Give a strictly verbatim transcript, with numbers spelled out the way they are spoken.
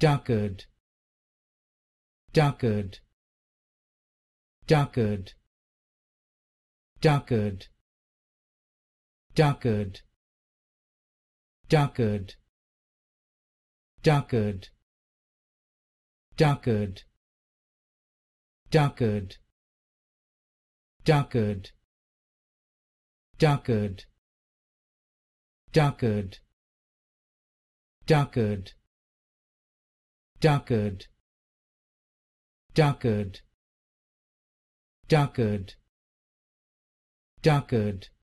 Tuckered, Tuckered, Tuckered, Tuckered, Tuckered, Tuckered, Tuckered, Tuckered, Tuckered, Tuckered, Tuckered, Tuckered, Tuckered, Tuckered, Tuckered, Tuckered, Tuckered,